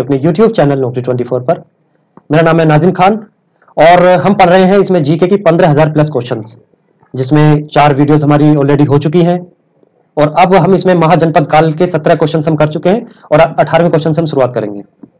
अपने YouTube channel नौकरी 24 पर। मेरा नाम है नाजिम खान और हम पढ़ रहे हैं इसमें जीके की 15,000 प्लस क्वेश्चंस, जिसमें 4 वीडियोस हमारी ऑलरेडी हो चुकी हैं और अब हम इसमें महाजनपद काल के 17 क्वेश्चन हम कर चुके हैं और 18वें क्वेश्चन से हम शुरुआत करेंगे।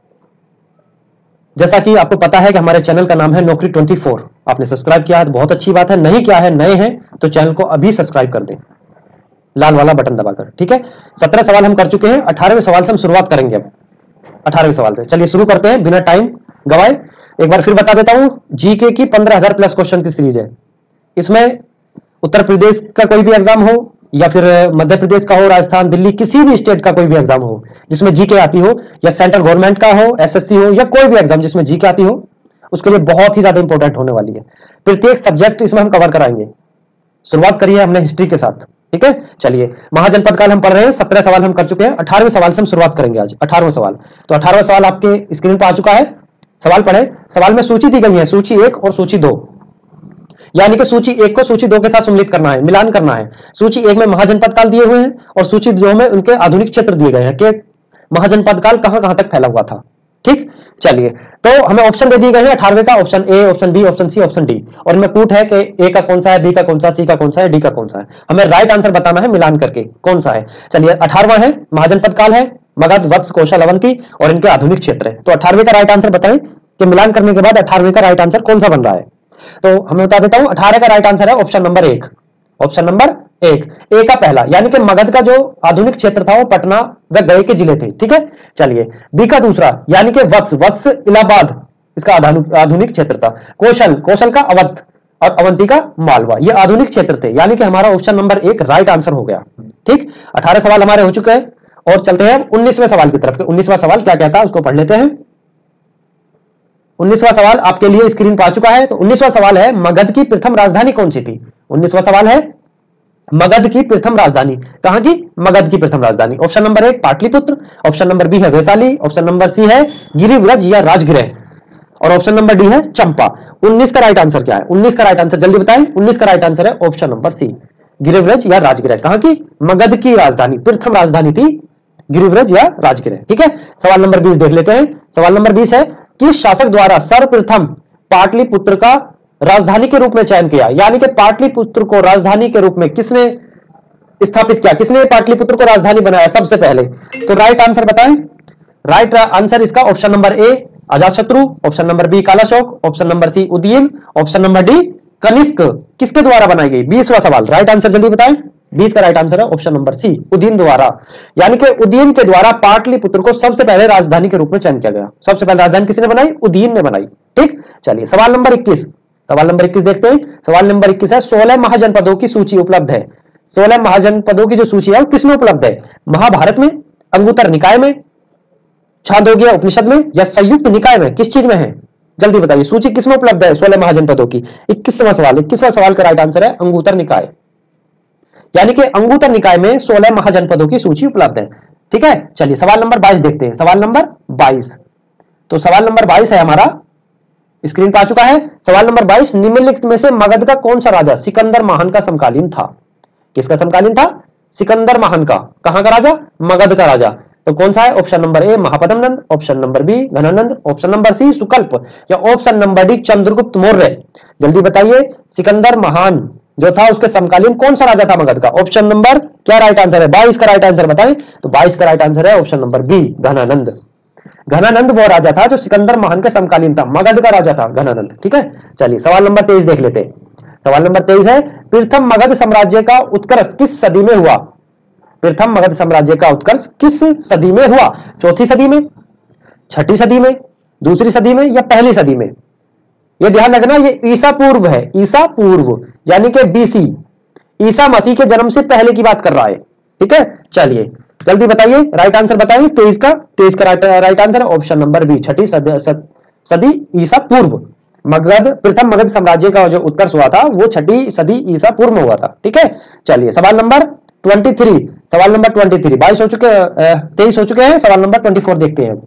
जैसा कि आपको पता है कि हमारे चैनल का नाम है नौकरी 24। आपने सब्सक्राइब किया है तो बहुत अच्छी बात है, नहीं किया है, नए हैं तो चैनल को अभी सब्सक्राइब कर दें, लाल वाला बटन दबाकर। ठीक है, 17 सवाल हम कर चुके हैं, 18वें सवाल से हम शुरुआत करेंगे। अब 18वें सवाल से चलिए शुरू करते हैं बिना टाइम गवाए। एक बार फिर बता देता हूं, जीके की 15,000 प्लस क्वेश्चन की सीरीज है। इसमें उत्तर प्रदेश का कोई भी एग्जाम हो या फिर मध्य प्रदेश का हो, राजस्थान, दिल्ली, किसी भी स्टेट का कोई भी एग्जाम हो जिसमें जीके आती हो, या सेंट्रल गवर्नमेंट का हो, एसएससी हो, या कोई भी एग्जाम जिसमें जीके आती हो, उसके लिए बहुत ही ज्यादा इंपॉर्टेंट होने वाली है। प्रत्येक सब्जेक्ट इसमें हम कवर कराएंगे। शुरुआत करिए हमने हिस्ट्री के साथ। ठीक है, चलिए महाजनपद काल हम पढ़ रहे हैं, 17 सवाल हम कर चुके हैं, 18वें सवाल से हम शुरुआत करेंगे आज। 18वां सवाल, तो 18वां सवाल आपके स्क्रीन पर आ चुका है। सवाल पढ़े। सवाल में सूची दी गई है, सूची 1 और सूची 2, यानी कि सूची 1 को सूची 2 के साथ सम्मिलित करना है, मिलान करना है। सूची 1 में महाजनपद काल दिए हुए हैं और सूची 2 में उनके आधुनिक क्षेत्र दिए गए हैं कि महाजनपद काल कहां कहां तक फैला हुआ था। ठीक, चलिए तो हमें ऑप्शन दे दिए गए हैं 18वें का, option A, option B, option C, option D, और इनमें कूट है कि ए का कौन सा है, बी का कौन सा, सी का कौन सा है, डी का कौन सा है। हमें राइट आंसर बताना है मिलान करके कौन सा है। चलिए 18वां है, महाजनपद काल है, मगध, वत्स, कौशल, अवंती और इनके आधुनिक क्षेत्र है। तो 18वें का राइट आंसर बताएं कि मिलान करने के बाद 18वें का राइट आंसर कौन सा बन रहा है। तो हमें बता देता हूं, 18 का राइट आंसर है option number 1। Option number 1, A का पहला, यानी कि मगध का जो आधुनिक क्षेत्र था वो पटना व गए के जिले थे। ठीक है, चलिए बी का दूसरा, यानी कि वत्स, वत्स इलाहाबाद इसका आधुनिक क्षेत्र था। कौशल, कौशल का अवध और अवंती का मालवा, ये आधुनिक क्षेत्र थे, यानी कि हमारा ऑप्शन नंबर 1 राइट आंसर हो गया। ठीक, 18 सवाल हमारे हो चुके हैं और चलते हैं 19वें सवाल की तरफ। 19वां सवाल क्या कहता है उसको पढ़ लेते हैं। 19वां सवाल आपके लिए स्क्रीन पर आ चुका है। तो 19वां सवाल है, मगध की प्रथम राजधानी कौन सी थी। 19वां सवाल है, मगध की प्रथम राजधानी कहां की, मगध की प्रथम राजधानी। Option number 1 Pataliputra, option number B है वैशाली, ऑप्शन नंबर सी है गिरिव्रज या राजगृह और ऑप्शन नंबर डी है चंपा। 19 का राइट आंसर क्या है, 19 का राइट आंसर जल्दी बताएं। 19 का राइट आंसर है ऑप्शन नंबर सी, गिरिव्रज या राजगृह। कहां की, मगध की राजधानी, प्रथम राजधानी थी गिरिव्रज या राजगृह। ठीक है, सवाल नंबर 20 देख लेते हैं। सवाल नंबर 20 है, किस शासक द्वारा सर्वप्रथम पाटलिपुत्र का राजधानी के रूप में चयन किया, यानी कि पाटलिपुत्र को राजधानी के रूप में किसने स्थापित किया, किसने पाटलिपुत्र को राजधानी बनाया सबसे पहले। तो राइट आंसर बताएं। राइट आंसर इसका option number A Ajatashatru, option number B Kalashoka, option number C Udayan, option number D Kanishka. किसके द्वारा बनाई गई, 20वां सवाल, राइट आंसर जल्दी बताएं। 20 का राइट आंसर है ऑप्शन नंबर सी उदयन द्वारा, यानी कि उदयन के द्वारा पाटलिपुत्र को सबसे पहले राजधानी के रूप में चयन किया गया। सबसे पहले राजधानी किसने बनाई, उदयन ने बनाई। ठीक, चलिए सवाल नंबर 21, सवाल नंबर 21 देखते हैं। सवाल नंबर 21 है, 16 महाजनपदों की सूची उपलब्ध है। 16 महाजनपदों की जो सूची है वो किसमें उपलब्ध है, महाभारत में, अंगुत्तर निकाय में, छांदोग्य उपनिषद में या संयुक्त निकाय में, किस चीज में है जल्दी बताइए। सूची किसमें उपलब्ध है 16 महाजनपदों की। 21वां सवाल, 21वां सवाल का राइट आंसर है अंगुत्तर निकाय, यानी कि अंगुत्तर निकाय में 16 महाजनपदों की सूची उपलब्ध है। ठीक है, चलिए सवाल नंबर 22 देखते हैं। सवाल नंबर 22, तो सवाल नंबर 22 है हमारा, स्क्रीन पर आ चुका है। सवाल नंबर 22, निम्नलिखित में से मगध का कौन सा राजा सिकंदर महान का समकालीन था। किसका समकालीन था, सिकंदर महान का। कहां का राजा, मगध का राजा। तो कौन सा है, option number A Mahapadma Nand, option number B Ghananand, option number C Sukalpa या option number D Chandragupta Maurya. जल्दी बताइए, सिकंदर महान जो था उसके समकालीन कौन सा राजा था मगध का। ऑप्शन नंबर क्या राइट आंसर है, 22 का राइट आंसर बताएं। तो 22 का राइट आंसर है option number B Ghananand. Ghananand वो राजा था जो सिकंदर महान के समकालीन था, मगध का राजा था घनानंद। ठीक है, चलिए सवाल नंबर 23 देख लेते हैं। सवाल नंबर 23 है, प्रथम मगध साम्राज्य का उत्कर्ष किस सदी में हुआ। प्रथम मगध साम्राज्य का उत्कर्ष किस सदी में हुआ, चौथी सदी में, छठी सदी में, दूसरी सदी में या पहली सदी में। यह ध्यान रखना, ये ईसा पूर्व है, ईसा पूर्व यानी कि बीसी, ईसा मसीह के जन्म से पहले की बात कर रहा है। ठीक है, चलिए जल्दी बताइए, राइट आंसर बताइए। 23 का राइट आंसर है ऑप्शन नंबर बी, छठी सदी ईसा पूर्व। मगध, प्रथम मगध साम्राज्य का जो उत्कर्ष हुआ था वो छठी सदी ईसा पूर्व में हुआ था। ठीक है, चलिए सवाल नंबर 23, सवाल नंबर 23, 22 हो चुके, 23 हो चुके हैं। सवाल नंबर 24 देखते हैं।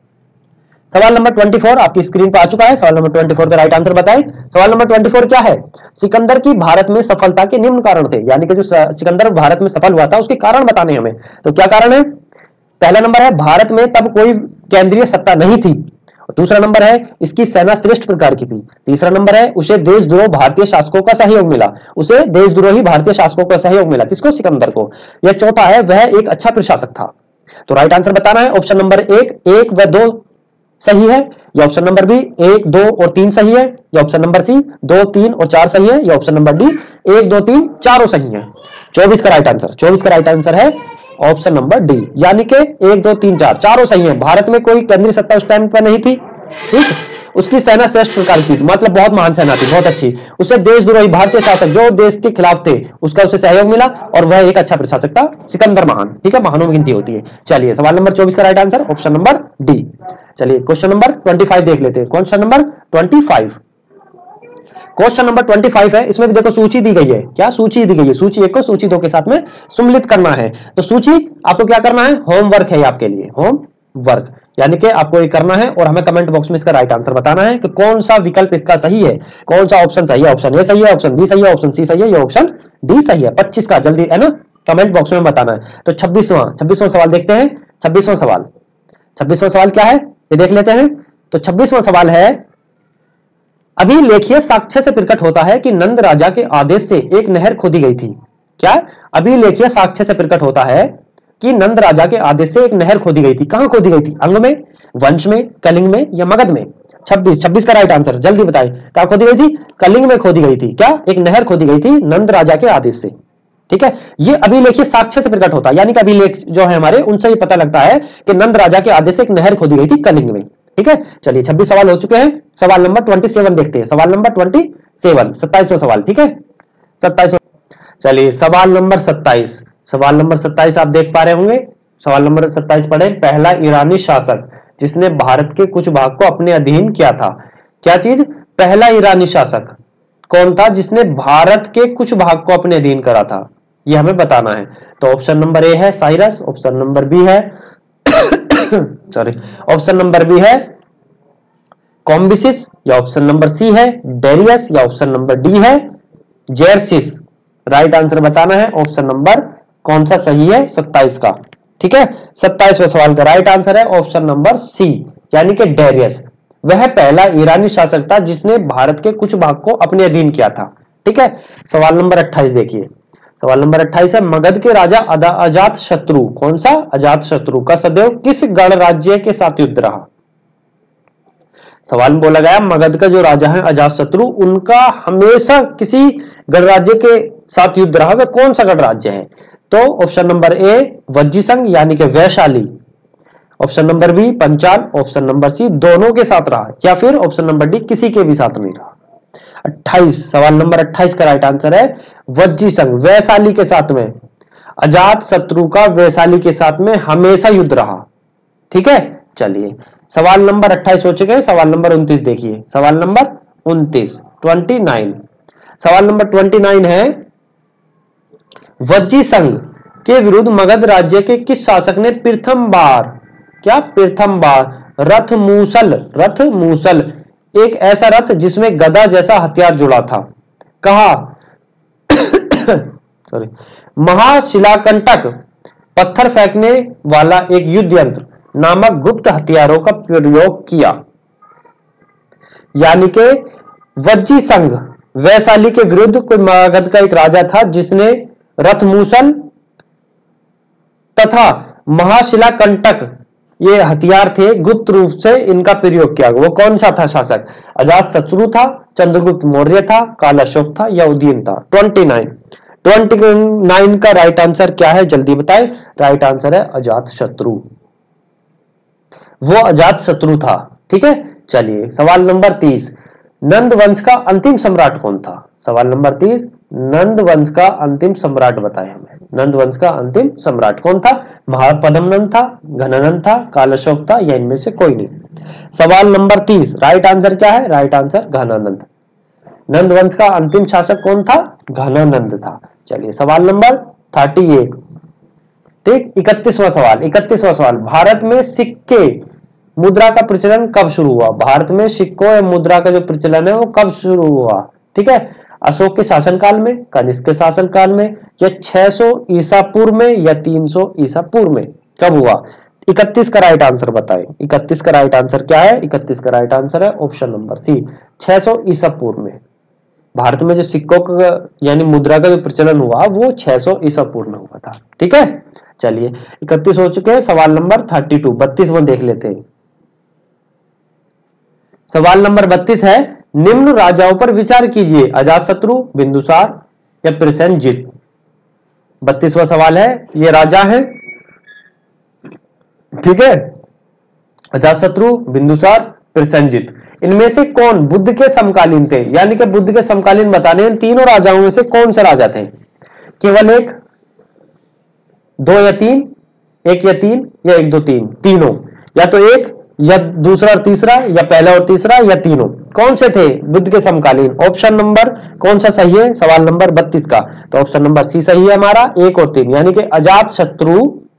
सवाल नंबर 24 आपकी स्क्रीन पर आ चुका है। सवाल नंबर 24 का राइट आंसर बताएं। सवाल नंबर 24 क्या है, सिकंदर की भारत में सफलता के निम्न कारण थे, यानी कि जो सिकंदर भारत में सफल हुआ था उसके कारण बताने हमें। तो क्या कारण है, पहला नंबर है भारत में तब कोई केंद्रीय सत्ता नहीं थी। दूसरा नंबर है इसकी सेना श्रेष्ठ प्रकार की थी। तीसरा नंबर है उसे देशद्रोह भारतीय शासकों का सहयोग मिला। उसे देशद्रोही भारतीय शासकों का सहयोग मिला। किसको? सिकंदर को। यह चौथा है वह एक अच्छा प्रशासक था। तो राइट आंसर बताना है ऑप्शन नंबर एक व दो सही है, या ऑप्शन नंबर बी 1, 2 और 3 सही है, या ऑप्शन नंबर सी 2, 3 और 4 सही है, या ऑप्शन नंबर डी 1, 2, 3 चारों सही है। 24 का राइट आंसर, 24 का राइट आंसर है ऑप्शन नंबर डी, यानी कि 1, 2, 3, 4 चारों सही है। भारत में कोई केंद्रीय सत्ता उस टाइम पर नहीं थी, ठीक। उसकी सेना श्रेष्ठ प्रकार की, मतलब बहुत महान सेना थी, बहुत अच्छी। उसे देशद्रोही भारतीय शासक जो देश के खिलाफ थे उसका उसे सहयोग मिला और वह एक अच्छा प्रशासक था, सिकंदर महान, ठीक है। महानों में गिनती होती है। चलिए सवाल नंबर 24 का right answer option number D. चलिए क्वेश्चन नंबर 25 देख लेते हैं। क्वेश्चन नंबर 25, क्वेश्चन नंबर 25 है। इसमें भी देखो सूची दी गई है। क्या सूची दी गई है? सूची 1 को सूची 2 के साथ में सम्मिलित करना है। तो सूची आपको क्या करना है? होमवर्क है आपके लिए, होमवर्क, यानी कि आपको ये करना है और हमें कमेंट बॉक्स में इसका राइट आंसर बताना है कि कौन सा विकल्प इसका सही है, कौन सा ऑप्शन सही है। ऑप्शन ए सही है, ऑप्शन बी सही है, ऑप्शन सी सही है, या ऑप्शन डी सही है। 25 का जल्दी है ना, कमेंट बॉक्स में बताना है। तो 26वां सवाल देखते हैं। 26वां सवाल क्या है ये देख लेते हैं। तो 26वां सवाल है, अभिलेखीय साक्ष्य से प्रकट होता है कि नंद राजा के आदेश से एक नहर खोदी गई थी। क्या? अभिलेखीय साक्ष्य से प्रकट होता है कि नंद राजा के आदेश से एक नहर खोदी गई थी। कहां खोदी गई थी? अंग में, वंश में, कलिंग में, या मगध में? 26 का राइट आंसर जल्दी बताएं। कहां खोदी गई थी? कलिंग में खोदी गई थी। क्या? एक नहर खोदी गई थी नंद राजा के आदेश से, ठीक है। ये अभिलेखीय साक्ष्य से प्रकट होता है, यानी कि अभिलेख जो है हमारे उनसे ही पता लगता है कि नंद राजा के आदेश से एक नहर खोदी गई थी कलिंग में, ठीक है। चलिए 26 सवाल हो चुके हैं। सवाल नंबर 27 देखते हैं। सवाल नंबर 27, 27वां सवाल, ठीक है। 27, चलिए सवाल नंबर 27, सवाल नंबर 27 आप देख पा रहे होंगे। सवाल नंबर 27 पढ़े। पहला ईरानी शासक जिसने भारत के कुछ भाग को अपने अधीन किया था। क्या चीज? पहला ईरानी शासक कौन था जिसने भारत के कुछ भाग को अपने अधीन करा था, यह हमें बताना है। तो ऑप्शन नंबर ए है साइरस, ऑप्शन नंबर बी है सॉरी, ऑप्शन नंबर बी है कॉम्बिसिस, या ऑप्शन नंबर सी है डेरियस, या ऑप्शन नंबर डी है जेरसिस। राइट आंसर बताना है ऑप्शन नंबर कौन सा सही है 27 का, ठीक है। 27वें सवाल का राइट आंसर है ऑप्शन नंबर सी, यानी कि डेरियस। वह पहला ईरानी शासक था जिसने भारत के कुछ भाग को अपने अधीन किया था, ठीक है। सवाल नंबर 28 देखिए। सवाल नंबर 28 है, मगध के राजा अजात शत्रु, कौन सा? अजात शत्रु का सदैव किस गणराज्य के साथ युद्ध रहा? सवाल में बोला गया मगध का जो राजा है अजात शत्रु, उनका हमेशा किसी गणराज्य के साथ युद्ध रहा। वह कौन सा गणराज्य है? तो ऑप्शन नंबर ए वज्जी संघ, यानी कि Vaishali, option number B Panchal, option number C दोनों के साथ रहा, या फिर ऑप्शन नंबर डी किसी के भी साथ नहीं रहा। 28, सवाल नंबर 28 का राइट आंसर है वज्जी संघ, वैशाली के साथ में। अजात शत्रु का वैशाली के साथ में हमेशा युद्ध रहा, ठीक है। चलिए सवाल नंबर 28 हो चुके हैं। सवाल नंबर 29 देखिए। सवाल नंबर 29, 29, सवाल नंबर 29 है, वज्जी संघ के विरुद्ध मगध राज्य के किस शासक ने प्रथम बार, क्या प्रथम बार रथ मूसल, एक ऐसा रथ जिसमें गदा जैसा हथियार जुड़ा था, कहा सॉरी, महाशिलाकंटक, पत्थर फेंकने वाला एक युद्ध यंत्र नामक गुप्त हथियारों का प्रयोग किया। यानी कि वज्जी संघ वैशाली के विरुद्ध कोई मगध का एक राजा था जिसने रथमूसल तथा महाशिलाकंटक ये हथियार थे, गुप्त रूप से इनका प्रयोग किया। वो कौन सा था शासक? अजात शत्रु था, चंद्रगुप्त मौर्य था, काल अशोक था, या उदयन था? 29 का राइट आंसर क्या है जल्दी बताएं। राइट आंसर है अजात शत्रु, वो अजात शत्रु था, ठीक है। चलिए सवाल नंबर 30, नंद वंश का अंतिम सम्राट कौन था? सवाल नंबर 30, नंद वंश का अंतिम सम्राट बताएं हमें। नंद वंश का अंतिम सम्राट कौन था? महापद्मनंद था, घनानंद था, काल अशोक था, या इनमें से कोई नहीं? सवाल नंबर 30 राइट आंसर क्या है? Right answer Ghananand. नंद वंश का अंतिम शासक कौन था? घनानंद था। चलिए सवाल नंबर 31, ठीक, 31वां सवाल, भारत में सिक्के मुद्रा का प्रचलन कब शुरू हुआ? भारत में सिक्कों या मुद्रा का जो प्रचलन है वो कब शुरू हुआ? ठीक है, अशोक के शासनकाल में, कनिष्क के शासनकाल में, या 600 ईसा पूर्व में, या 300 ईसा पूर्व में? कब हुआ? 31 का राइट आंसर बताएं। 31 का राइट आंसर क्या है? 31 का राइट आंसर है ऑप्शन नंबर सी, 600 ईसा पूर्व में। भारत में जो सिक्कों का यानी मुद्रा का जो प्रचलन हुआ वो 600 ईसा पूर्व में हुआ था। ठीक है, चलिए 31 हो चुके हैं। सवाल नंबर 32 32 में देख लेते हैं। सवाल नंबर 32 है, निम्न राजाओं पर विचार कीजिए, अजातशत्रु, बिंदुसार या प्रसेनजीत। 32वां सवाल है, ये राजा है, ठीक है, अजातशत्रु, बिंदुसार, प्रसेनजीत। इनमें से कौन बुद्ध के समकालीन थे? यानी कि बुद्ध के समकालीन बताने इन तीनों राजाओं में से कौन से राजा थे? केवल एक, दो या तीन, एक या तीन, या एक दो तीन, तीनों, या तो एक या दूसरा और तीसरा, या पहला और तीसरा, या तीनों। कौन से थे बुद्ध के समकालीन? ऑप्शन नंबर कौन सा सही है सवाल नंबर 32 का? तो ऑप्शन नंबर सी सही है हमारा, एक और तीन, यानी कि अजातशत्रु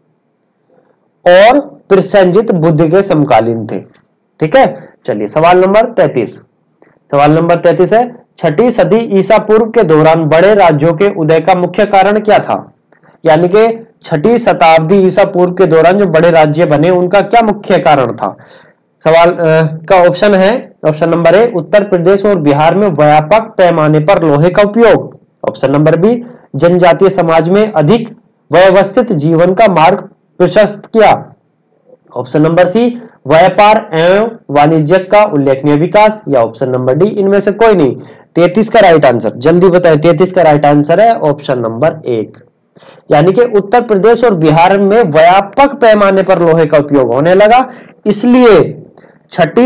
और प्रसेनजीत बुद्ध के समकालीन थे। ठीक है, चलिए सवाल नंबर 33। सवाल नंबर 33 है, छठी सदी ईसा पूर्व के दौरान बड़े राज्यों के उदय का मुख्य कारण क्या था? यानी कि छठी शताब्दी ईसा पूर्व के दौरान जो बड़े राज्य बने उनका क्या मुख्य कारण था? सवाल का ऑप्शन है, ऑप्शन नंबर ए, उत्तर प्रदेश और बिहार में व्यापक पैमाने पर लोहे का उपयोग। ऑप्शन नंबर बी, जनजातीय समाज में अधिक व्यवस्थित जीवन का मार्ग प्रशस्त किया। ऑप्शन नंबर सी, व्यापार एवं वाणिज्य का उल्लेखनीय विकास। या ऑप्शन नंबर डी, इनमें से कोई नहीं। 33 का राइट आंसर जल्दी बताएं। 33 का राइट आंसर है ऑप्शन नंबर एक, यानी कि उत्तर प्रदेश और बिहार में व्यापक पैमाने पर लोहे का उपयोग होने लगा, इसलिए छठी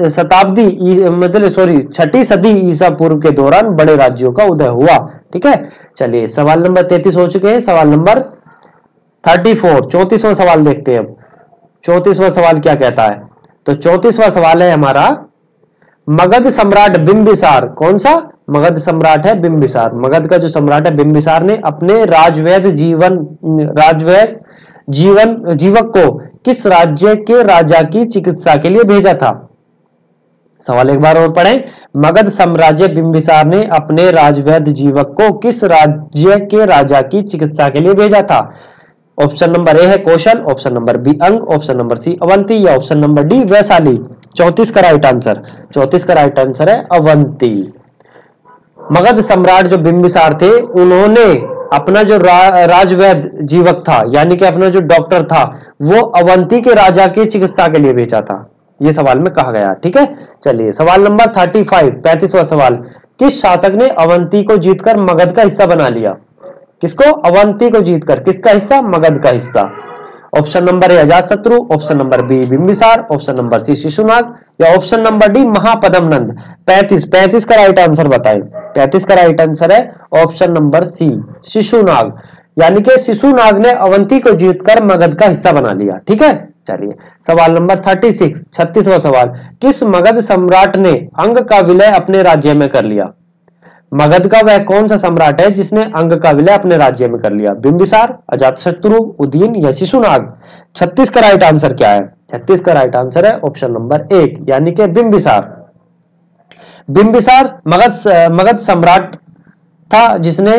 सदी ईसा पूर्व के दौरान बड़े राज्यों का उदय हुआ। ठीक है, चलिए सवाल नंबर 33 हो चुके हैं। सवाल नंबर 34 34वां सवाल देखते हैं। अब 34वां सवाल क्या कहता है? तो 34वां सवाल है हमारा, मगध सम्राट बिंबिसार, कौन सा? मगध सम्राट है बिंबिसार। मगध का जो सम्राट है बिंबिसार ने अपने राजवैद जीवक को किस राज्य के राजा की चिकित्सा के लिए भेजा था? सवाल एक बार और पढ़ें। मगध साम्राज्य बिंबिसार ने अपने राजवैद जीवक को किस राज्य के राजा की चिकित्सा के लिए भेजा था? ऑप्शन नंबर ए है Kaushal, option number B Anga, option number C Avanti, या ऑप्शन नंबर डी वैशाली। 34 का राइट आंसर, 34 का राइट आंसर है अवंती। मगध सम्राट जो बिंबिसार थे उन्होंने अपना जो राजवैद जीवक था, यानी कि अपना जो डॉक्टर था, वो अवंती के राजा की चिकित्सा के लिए भेजा था। ये सवाल में कहा गया। ठीक है, चलिए सवाल नंबर 35 35वां सवाल, किस शासक ने अवंती को जीतकर मगध का हिस्सा बना लिया? किसको? अवंती को जीतकर किसका हिस्सा? मगध का हिस्सा। Option number A Ajatashatru, option number B Bimbisara, option number C Shishunaga, या ऑप्शन नंबर डी महापद्मनंद। 35 का राइट आंसर बताएं। 35 का राइट आंसर है ऑप्शन नंबर सी शिशुनाग, यानी कि शिशुनाग ने अवंती को जीतकर मगध का हिस्सा बना लिया। ठीक है, चलिए सवाल नंबर 36 36वां सवाल, किस मगध सम्राट ने अंग का विलय अपने राज्य में कर लिया? मगध का वह कौन सा सम्राट है जिसने अंग का विलय अपने राज्य में कर लिया? बिंबिसार, अजातशत्रु, उदयन या शिशुनाग? 36 का राइट आंसर क्या है? 36 का राइट आंसर है ऑप्शन नंबर एक, यानी कि बिंबिसार। बिंबिसार मगध सम्राट था जिसने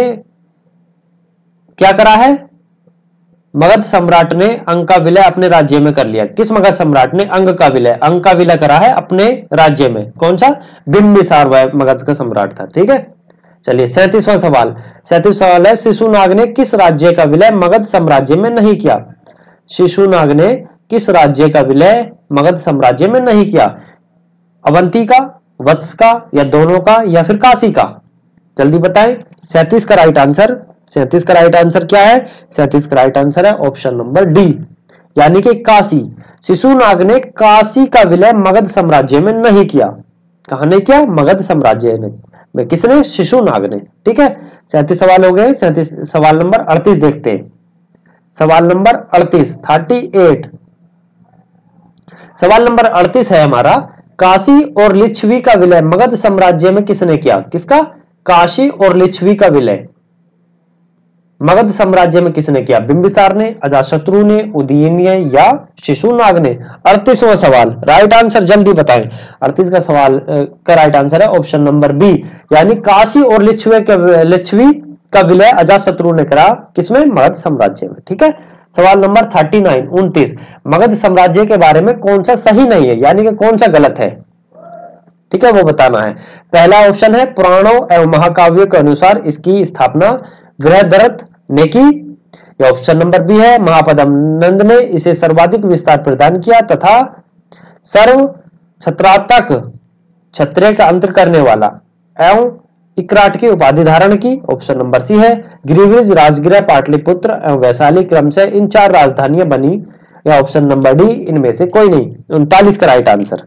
क्या करा है? मगध सम्राट ने अंग का विलय अपने राज्य में कर लिया। किस मगध सम्राट ने अंग का विलय करा है अपने राज्य में? कौन सा? बिंबिसार वह मगध का सम्राट था। ठीक है, चलिए 37वां सवाल। 37वां सवाल है, शिशुनाग ने किस राज्य का विलय मगध साम्राज्य में नहीं किया? शिशुनाग ने किस राज्य का विलय मगध साम्राज्य में नहीं किया? अवंती का, वत्स का, या दोनों का, या फिर काशी का? जल्दी बताएं। 37 का राइट आंसर, 37 का राइट आंसर क्या है? 37 का राइट आंसर है ऑप्शन नंबर डी, यानी कि काशी। शिशुनाग ने काशी का विलय मगध साम्राज्य में नहीं किया। कहां ने किया? मगध साम्राज्य में। किसने? शिशुनाग ने। ठीक है, 37 सवाल हो गए। 37 सवाल नंबर 38 देखते हैं। सवाल नंबर 38 सवाल नंबर 38 है हमारा, काशी और लिच्छवी का विलय मगध साम्राज्य में किसने किया? किसका? काशी और लिच्छवी का विलय मगध साम्राज्य में किसने किया? बिंबिसार ने, अजातशत्रु ने, उदयन या शिशुनाग ने? 38वां सवाल राइट आंसर जल्दी बताएं। 38 का सवाल का राइट आंसर है ऑप्शन नंबर बी, यानी काशी और लिच्छवी का विलय अजातशत्रु ने करा। किसमें? मगध साम्राज्य में। ठीक है, सवाल नंबर 39 29, मगध साम्राज्य के बारे में कौन सा सही नहीं है, यानी कि कौन सा गलत है, ठीक है, वो बताना है। पहला ऑप्शन है पुराणों एवं महाकाव्यों के अनुसार इसकी स्थापना बृहद्रथ ने की। या ऑप्शन नंबर बी है महापद्म नंद ने इसे सर्वाधिक विस्तार प्रदान किया तथा सर्व छत्रात्मक क्षत्रिय का अंतर करने वाला एवं इकराट की उपाधि धारण की। ऑप्शन नंबर सी है गिरिवृज, राजगृह, पाटलिपुत्र एवं वैशाली क्रम से इन 4 राजधानियां बनी। या ऑप्शन नंबर डी इनमें से कोई नहीं। 39 का राइट आंसर,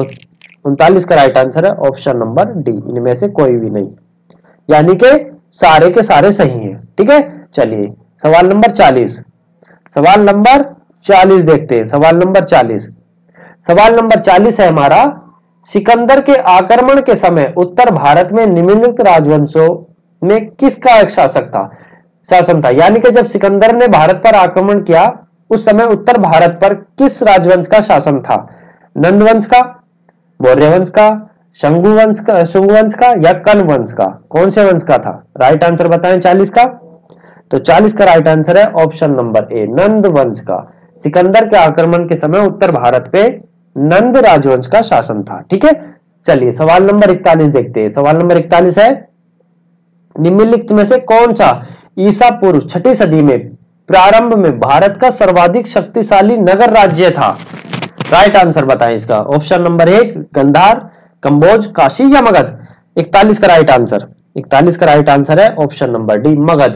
39 का राइट आंसर है ऑप्शन नंबर डी, इनमें से कोई भी नहीं, यानी कि सारे के सारे सही हैं। ठीक है, चलिए सवाल नंबर 40, सवाल नंबर 40 देखते हैं। सवाल नंबर 40, सवाल नंबर 40 है हमारा, सिकंदर के आक्रमण के समय उत्तर भारत में निम्नलिखित राजवंशों में किसका एक शासन था, यानी कि जब सिकंदर ने भारत पर आक्रमण किया उस समय उत्तर भारत पर किस राजवंश का शासन था? नंद वंश का, मौर्य वंश का, शंगु वंश का या कन वंश का? कौन से वंश का था? राइट आंसर बताएं 40 का। तो 40 का राइट आंसर है ऑप्शन नंबर ए, नंद वंश का। सिकंदर के आक्रमण के समय उत्तर भारत पे नंद राजवंश का शासन था। ठीक है, चलिए सवाल नंबर 41 देखते हैं। सवाल नंबर 41 है, निम्नलिखित में से कौन सा ईसा पूर्व 6ठी सदी में प्रारंभ में भारत का सर्वाधिक शक्तिशाली नगर राज्य था? राइट आंसर बताएं इसका। ऑप्शन नंबर 1 गंधार, कंबोज, काशी या मगध? 41 का राइट आंसर, 41 का राइट आंसर है ऑप्शन नंबर डी, मगध।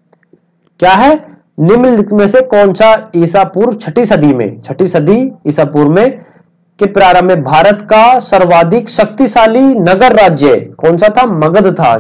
क्या है? निम्नलिखित में से कौन सा ईसा पूर्व 6ठी सदी में, 6ठी सदी ईसा पूर्व में के प्रारंभ में भारत का सर्वाधिक शक्तिशाली नगर राज्य कौन सा था? मगध था,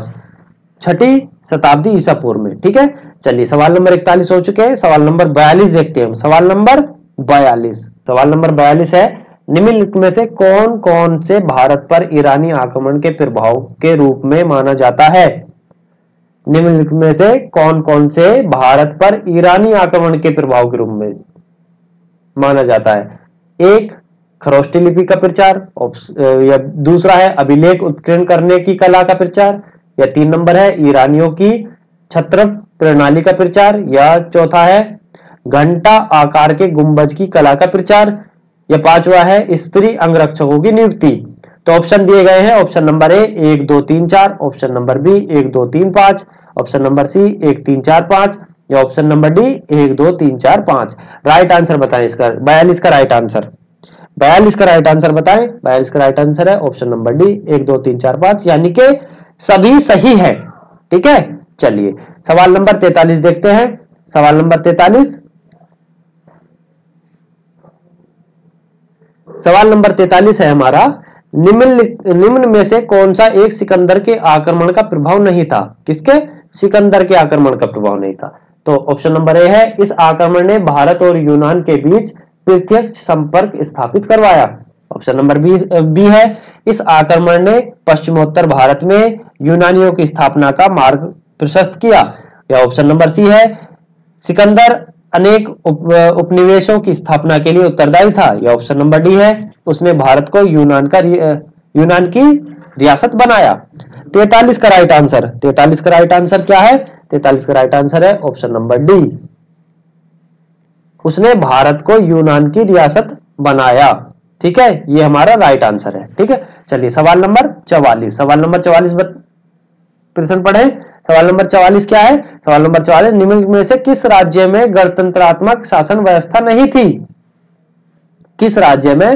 6ठी शताब्दी ईसा पूर्व में। ठीक है, चलिए सवाल नंबर 41 हो चुके हैं। सवाल नंबर 42 देखते हैं। सवाल नंबर 42, सवाल नंबर 42 है, निम्नलिखित में से कौन कौन से भारत पर ईरानी आक्रमण के प्रभाव के रूप में माना जाता है? निम्नलिखित में से कौन कौन से भारत पर ईरानी आक्रमण के प्रभाव के रूप में माना जाता है? 1 खरोष्टी लिपि का प्रचार, या दूसरा है अभिलेख उत्कीर्ण करने की कला का प्रचार, या 3 नंबर है ईरानियों की छत्र प्रणाली का प्रचार, या चौथा है घंटा आकार के गुंबज की कला का प्रचार, या 5वां है स्त्री अंगरक्षकों की नियुक्ति। तो ऑप्शन दिए गए हैं, option number A 1 2 3 4, option number B 1 2 3 5, option number C 1 3 4 5, या option number D 1 2 3 4 5। Right answer बताएं इसका। 42 का राइट आंसर, 42 का राइट आंसर बताएं। 42 का राइट आंसर है ऑप्शन नंबर डी 1 2 3 4 5, यानी कि सभी सही है। ठीक है, चलिए सवाल नंबर 43 देखते हैं। सवाल नंबर 43, सवाल नंबर 43 है हमारा, निम्न में से कौन सा एक सिकंदर के आक्रमण का प्रभाव नहीं था? किसके? सिकंदर के आक्रमण का प्रभाव नहीं था। तो ऑप्शन नंबर ए है इस आक्रमण ने भारत और यूनान के बीच प्रत्यक्ष संपर्क स्थापित करवाया। ऑप्शन नंबर बी है इस आक्रमण ने पश्चिमोत्तर भारत में यूनानियों की स्थापना का मार्ग प्रशस्त किया। या ऑप्शन नंबर सी है सिकंदर अनेक उपनिवेशों की स्थापना के लिए उत्तरदायी था। या ऑप्शन नंबर डी है उसने भारत को यूनान की रियासत बनाया। 43 का राइट आंसर, 43 का राइट आंसर क्या है? 43 का राइट आंसर है ऑप्शन नंबर डी, उसने भारत को यूनान की रियासत बनाया। ठीक है, ये हमारा राइट आंसर है। ठीक है, चलिए सवाल नंबर 44, सवाल नंबर 44 प्रश्न पढ़े। सवाल नंबर 44 क्या है? सवाल नंबर 44, निम्न में से किस राज्य में गणतंत्रात्मक शासन व्यवस्था नहीं थी? किस राज्य में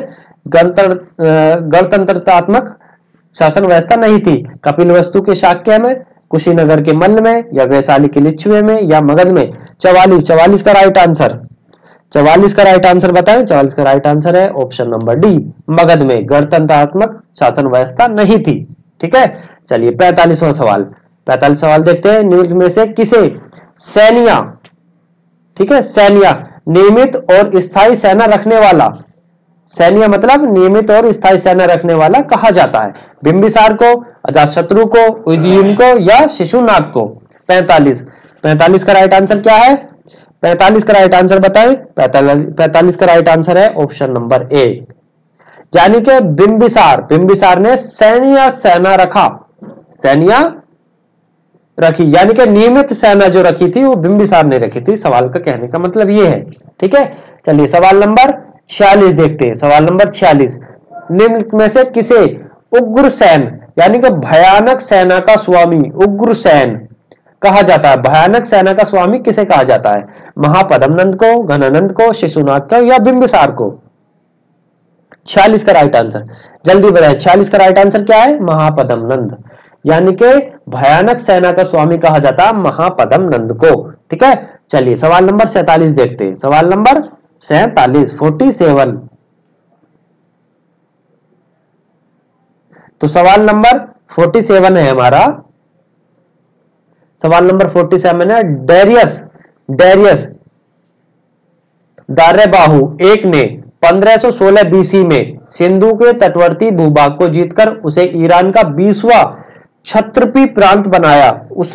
गणतंत्रात्मक शासन व्यवस्था नहीं थी? कपिलवस्तु के शाक्य में, कुशीनगर के मल्ल में, या वैशाली के लिच्छुए में, या मगध में? 44 का राइट आंसर, 44 का राइट आंसर बताएं। 44 का राइट आंसर है ऑप्शन नंबर डी, मगध में गणतंत्रात्मक शासन व्यवस्था नहीं थी। ठीक है, चलिए 45वां सवाल, 45 सवाल देखते हैं। निम्न में से किसे सैनिया, ठीक है, सैनिया नियमित और स्थायी सेना रखने वाला, सैनिया मतलब नियमित और स्थायी सेना रखने वाला कहा जाता है? बिंबिसार को, अजातशत्रु को, उदयन को, या शिशुनाग को? 45 का राइट आंसर क्या है? 45 का राइट आंसर बताएं। 45 का राइट आंसर है ऑप्शन नंबर ए, यानी कि बिंबिसार ने सैनिया सेना रखा, सैनिया रखी, यानी कि नियमित सेना जो रखी थी वो बिंबिसार ने रखी थी। सवाल का कहने का मतलब ये है। ठीक है, चलिए सवाल नंबर 46 देखते हैं। सवाल नंबर 46, निम्न में से किसे उग्रसेन यानी कि भयानक सेना का स्वामी उग्रसेन कहा जाता है? भयानक सेना का स्वामी किसे कहा जाता है? महापद्मनंद को, घनानंद को, शिशुनाग को या बिंबिसार को? 46 का राइट आंसर जल्दी बताएं। 46 का राइट आंसर क्या है? महापद्मनंद, यानी कि भयानक सेना का स्वामी कहा जाता है महापद्मनंद को। ठीक है, चलिए सवाल नंबर 47 देखते हैं। सवाल नंबर 47 47। तो सवाल नंबर 47 है हमारा। सवाल नंबर 47 है, डेरियस दार्यबाहु एक ने 1516 बीसी में सिंधु के तटवर्ती भूभाग को जीतकर उसे ईरान का 20वां क्षत्रपी प्रांत बनाया।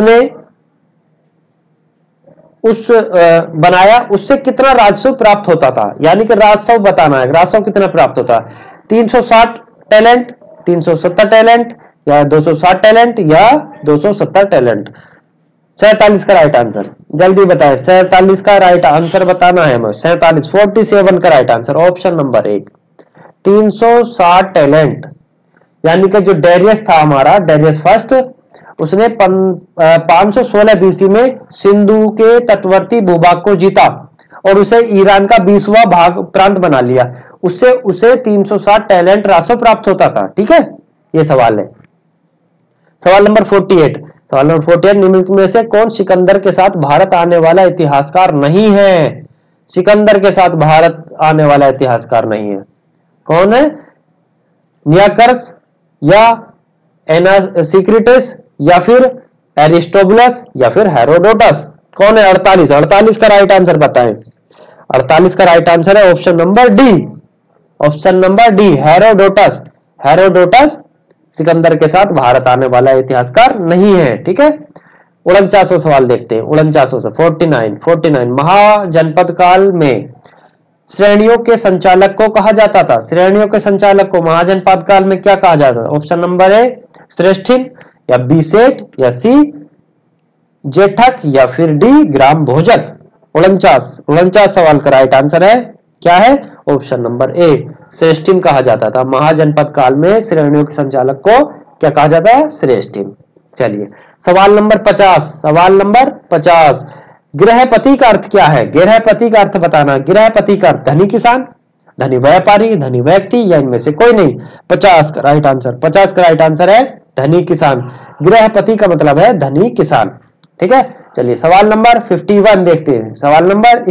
उससे कितना राजस्व प्राप्त होता था? यानी कि राजस्व बताना है, राजस्व कितना प्राप्त होता है? 360 टैलेंट, 370 टैलेंट या 260 टैलेंट या 270 टैलेंट? 47 का राइट आंसर जल्दी बताएं। 47 का राइट आंसर बताना है हमें। 47 का right answer option number 1 360 talent. यानी कि जो डेरियस था हमारा, डेरियस फर्स्ट, उसने 516 बीसी में सिंधु के तटवर्ती भूभाग को जीता और उसे ईरान का 20वां प्रांत बना लिया। उससे उसे 360 टैलेंट राजस्व प्राप्त होता था। ठीक है, ये सवाल है। सवाल नंबर 48। सवाल नंबर 48, निम्नलिखित में से कौन सिकंदर के साथ भारत आने वाला इतिहासकार नहीं है? सिकंदर के साथ भारत आने वाला इतिहासकार नहीं है। कौन है? नियाकर्स या एनासिक्रिटस या फिर एरिस्टोबुलस या फिर हेरोडोटस? कौन है? 48 का राइट आंसर बताएं। 48 का राइट आंसर है option number D. Option number D, Herodotus. Herodotus Sikandar के साथ भारत आने वाला इतिहासकार नहीं है। ठीक है, 49वां सवाल देखते हैं। 49 महाजनपद काल में श्रेणियों के संचालक को कहा जाता था? श्रेणियों के संचालक को महाजनपद काल में क्या कहा जाता था? ऑप्शन नंबर ए श्रेष्ठिन या बी सेठ या सी जेठक या फिर डी ग्राम भोजक? 49 सवाल का राइट आंसर है क्या है? ऑप्शन नंबर ए श्रेष्ठिन कहा जाता था। महाजनपद काल में श्रेणियों के संचालक को क्या कहा जाता है? श्रेष्ठिन। चलिए सवाल नंबर 50। गृहपति का अर्थ क्या है? गृहपति का अर्थ बताना। गृहपति का अर्थ धनी किसान, धनी व्यापारी, धनी व्यक्ति या इनमें से कोई नहीं। 50 का राइट आंसर है धनी किसान। गृहपति का मतलब है धनी किसान। ठीक है, चलिए सवाल नंबर 51 देखते हैं। सवाल नंबर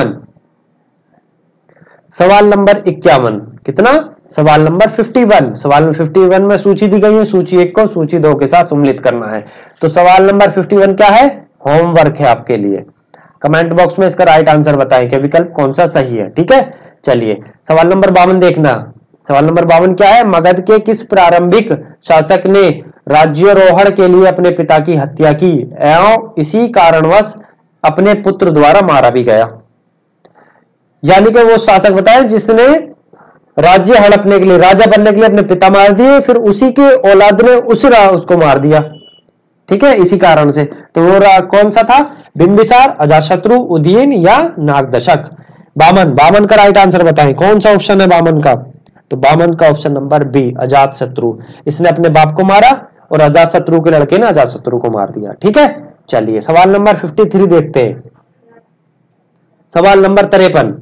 51 कितना? सवाल नंबर 51। सवाल नंबर 51 में सूची दी गई है, सूची 1 को सूची 2 के साथ सम्मिलित करना है। तो सवाल नंबर 51 क्या है? होमवर्क है आपके लिए। कमेंट बॉक्स में इसका राइट आंसर बताएं कि विकल्प कौन सा सही है। ठीक है, चलिए सवाल नंबर 52 देखना। सवाल नंबर 52 क्या है? मगध के किस प्रारंभिक शासक ने राज्यारोहण के लिए अपने पिता की हत्या की एवं इसी कारणवश अपने पुत्र द्वारा मारा भी गया? यानी कि वो शासक बताएं जिसने राज्य हड़पने के लिए, राजा बनने के लिए अपने पिता मार दिए, फिर उसी के औलाद ने उसको मार दिया। ठीक है, इसी कारण से। तो वो कौन सा था? बिंबिसार, अजातशत्रु, उदयन या नागदशक? बामन का राइट आंसर बताएं। कौन सा ऑप्शन है बामन का? तो बामन का ऑप्शन नंबर बी, अजातशत्रु। इसने अपने बाप को मारा और अजातशत्रु के लड़के ने अजातशत्रु को मार दिया। ठीक है, चलिए सवाल नंबर 53 देखते हैं। सवाल नंबर 53।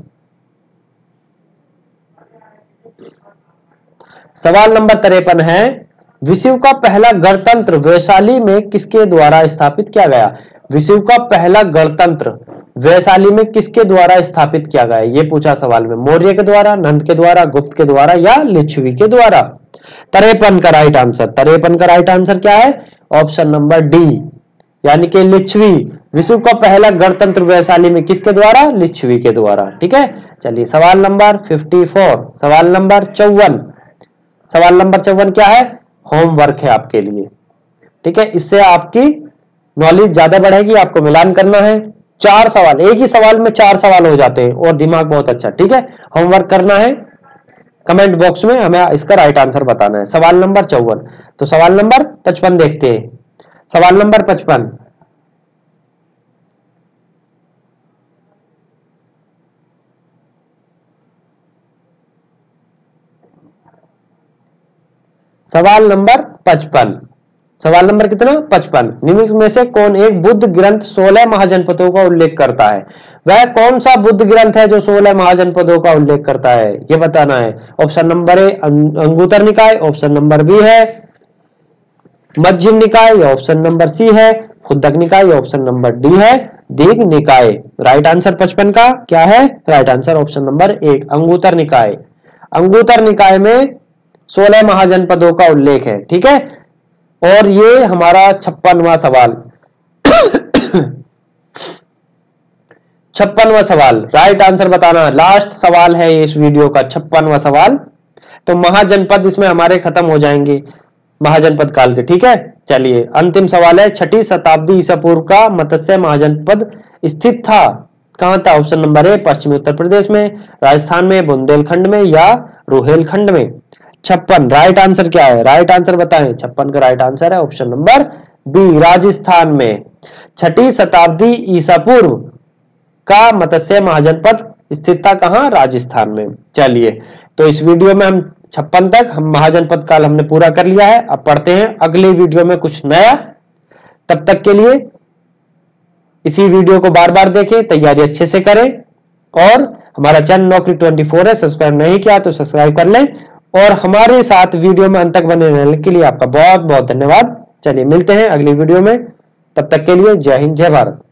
सवाल नंबर 53 है, विश्व का पहला गणतंत्र वैशाली में किसके द्वारा स्थापित किया गया? विश्व का पहला गणतंत्र वैशाली में किसके द्वारा स्थापित किया गया? ये पूछा सवाल में। मौर्य के द्वारा, नंद के द्वारा, गुप्त के द्वारा या लिच्छवी के द्वारा? 53 का राइट आंसर क्या है? ऑप्शन नंबर डी, यानी कि लिच्छवी। विश्व का पहला गणतंत्र वैशाली में किसके द्वारा? लिच्छवी के द्वारा। ठीक है, चलिए सवाल नंबर 54। सवाल नंबर 54 क्या है? होमवर्क है आपके लिए। ठीक है, इससे आपकी नॉलेज ज्यादा बढ़ेगी। आपको मिलान करना है। 4 सवाल, एक ही सवाल में 4 सवाल हो जाते हैं और दिमाग बहुत अच्छा। ठीक है, होमवर्क करना है। कमेंट बॉक्स में हमें इसका राइट आंसर बताना है। सवाल नंबर 54। तो सवाल नंबर 55 देखते हैं। सवाल नंबर 55। सवाल नंबर 55। सवाल नंबर कितना? 55। निम्नलिखित में से कौन एक बुद्ध ग्रंथ 16 महाजनपदों का उल्लेख करता है? वह कौन सा बुद्ध ग्रंथ है जो 16 महाजनपदों का उल्लेख करता है, यह बताना है। ऑप्शन नंबर ए अंगुत्तर निकाय, ऑप्शन नंबर बी है मध्यम निकाय, ऑप्शन नंबर सी है खुद्दक निकाय, ऑप्शन नंबर डी है दीघ निकाय। राइट आंसर 55 का क्या है? Right answer option number 1 Anguttara Nikaya. Anguttara निकाय में 16 महाजनपदों का उल्लेख है। ठीक है, और ये हमारा 56वां सवाल 56वां सवाल राइट आंसर बताना। लास्ट सवाल है इस वीडियो का 56वां सवाल। तो महाजनपद इसमें हमारे खत्म हो जाएंगे महाजनपद काल के। ठीक है, चलिए अंतिम सवाल है। 6ठी शताब्दी ईसा पूर्व का मत्स्य महाजनपद स्थित था, कहां था? ऑप्शन नंबर ए पश्चिमी उत्तर प्रदेश में, राजस्थान में, बुंदेलखंड में या रुहेलखंड में। 56 राइट आंसर क्या है? राइट आंसर बताएं। 56 का राइट आंसर है ऑप्शन नंबर बी राजस्थान में। 6ठी शताब्दी ईसा पूर्व का मत्स्य महाजनपद स्थित था कहां? राजस्थान में। चलिए, तो इस वीडियो में हम 56 तक हम महाजनपद काल हमने पूरा कर लिया है। अब पढ़ते हैं अगले वीडियो में कुछ नया। तब तक के लिए इसी वीडियो को बार बार देखें, तैयारी अच्छे से करें, और हमारा चैनल नौकरी 24 है, सब्सक्राइब नहीं किया तो सब्सक्राइब कर लें, और हमारे साथ वीडियो में अंत तक बने रहने के लिए आपका बहुत बहुत धन्यवाद। चलिए मिलते हैं अगली वीडियो में, तब तक के लिए जय हिंद जय भारत।